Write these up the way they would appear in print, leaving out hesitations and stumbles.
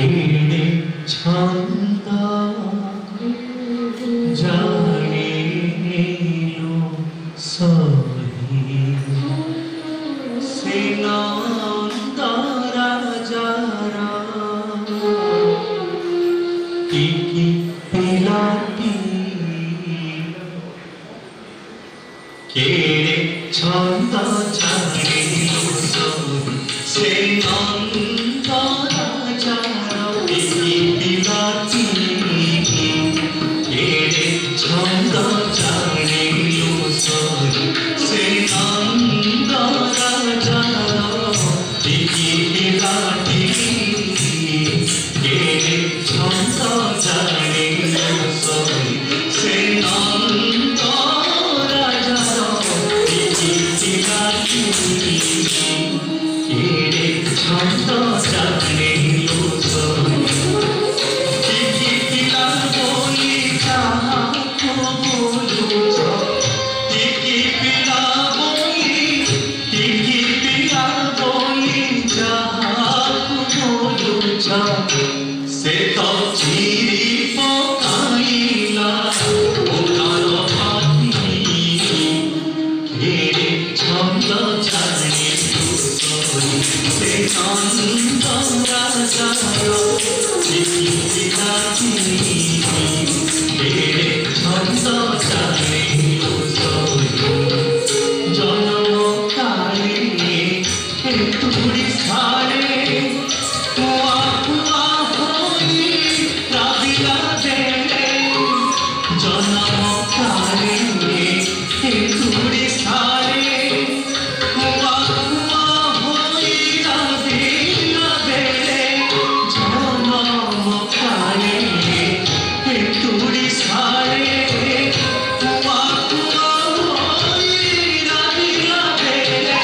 केड़े छंद जाने लो सही सेनांतरा जारा टिकी पिलाती केड़े छंद जाने लो सही सेनांतरा जारा टिकी पिलाती केड़े छंद जाने लो सही सेनांतरा जारा टिकी पिलाती केड़े छंद जाने लो सही सेनांतरा जारा टिकी पिलाती केड़े छंद जाने लो सही टिकी पिला बोली जहाँ को बोलूं टिकी पिला बोली जहाँ को बोलूं से तो चीरी पकाइला ओकारो भाती केड़े छंद जाने लो सही सेनांतरा जारा टिकी पिलाती केड़े छंद जाने लो सही जन्म काले तुड़ी सारे कुआ कुआ होई राबिला देले जन्म काले तुड़ी सारे कुआ कुआ होई राबिला देले जन्म काले तुड़ी सारे कुआ कुआ होई राबिला देले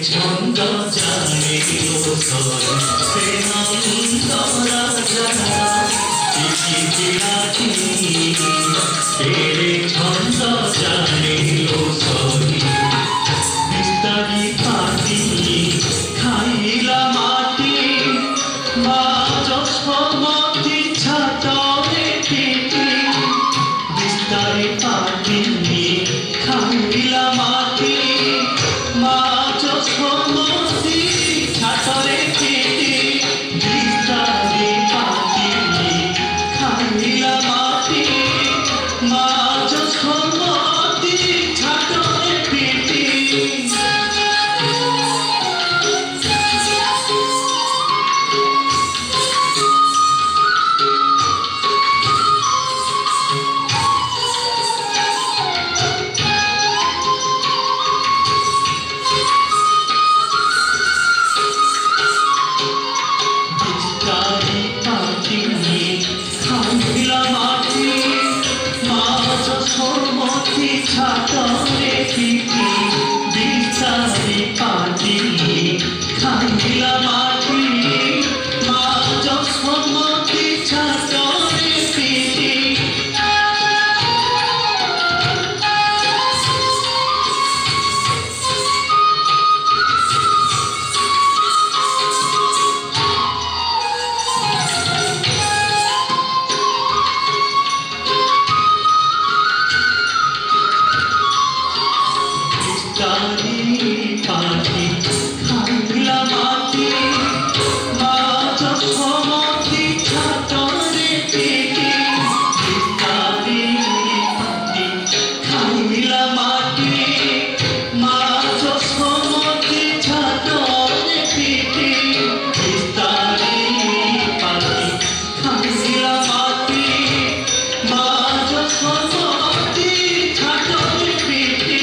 ছন্দ জানে লোসর প্রেমান্তরা জানা চিঠিরাটি তেরে ছন্দ জানে লোসর বিস্তারি পাতি খাইলা মাটি মা যশোমতি ছাতরে পিটি বিস্তারি পাতি খাইলা মাটি মা যশোমতি ছাতরে পিটি বিস্তারি পাতি খাইলা মাটি মা যশোমতি ছাতরে পিটি ছাতরে পিটি বিস্তারি পাটি খাইলা মাটি মা যশোমতি ছাতরে পিটি পাটি খাইলা মাটি মা যশোমতি ছাতরে পিটি বিস্তারি পাটি খাইলা মাটি মা যশোমতি ছাতরে পিটি বিস্তারি পাটি খাইলা মাটি মা যশোমতি ছাতরে পিটি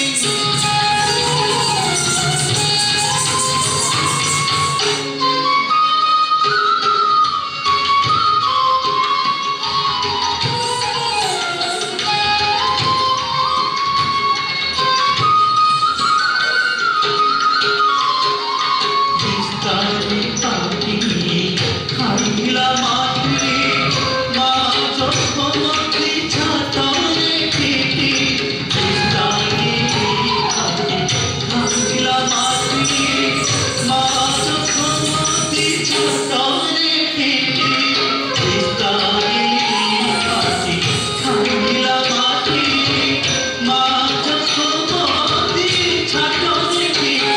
খাইলা মাটি মা যশোমতি ছাতরে পিটি বিস্তারি পাটি খাইলা মাটি মা যশোমতি ছাতরে পিটি বিস্তারি পাটি খাইলা মাটি মা যশোমতি ছাতরে পিটি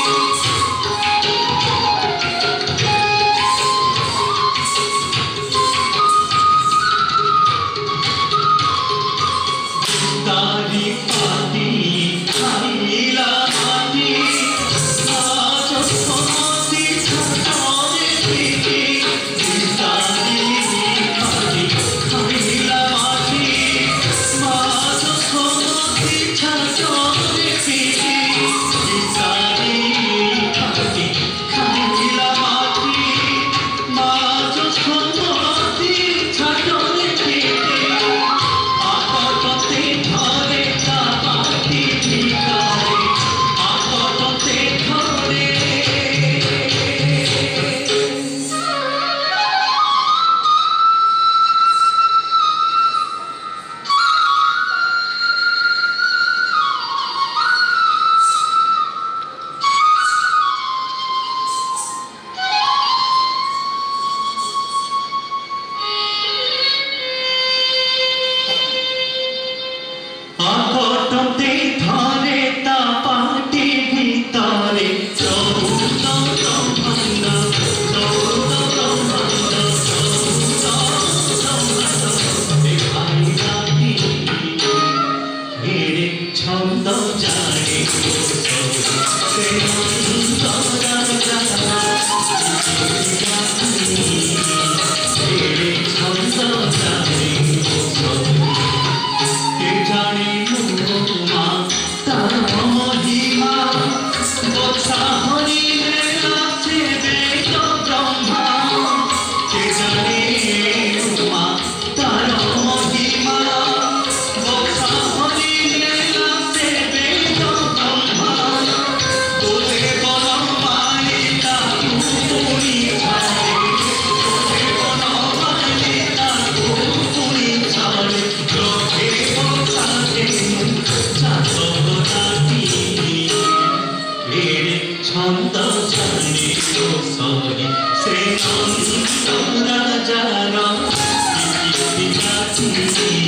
বিস্তারি পাটি খাইলা মাটি মা যশোমতি ছাতরে পিটি বিস্তারি পাটি খাইলা মাটি মা যশোমতি ছাতরে পিটি বিস্তারি পাটি খাইলা মাটি মা যশোমতি ছাতরে পিটি আপটতে ধরে তাপাতি ভিখারে আপটতে ধরে ছন্দ জানে তো সহি সে অন্ত রাজার ইতিহাসী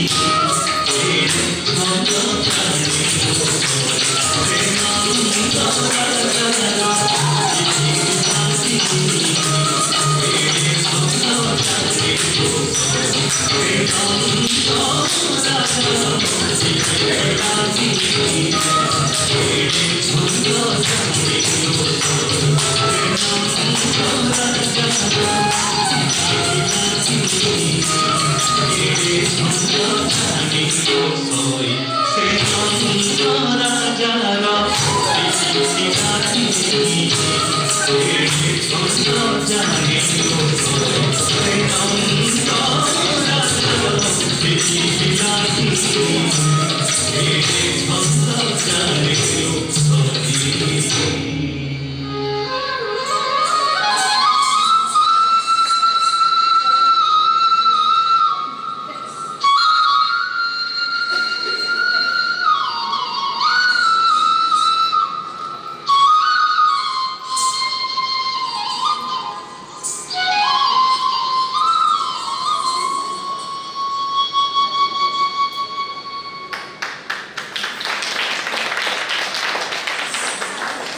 ছন্দ জানে তো সে অন্ত রাজার ইতিহাসী ছন্দ জানে তো সহি সে অন্ত রাজার ইতিহাসী ছন্দ জানে Thank you.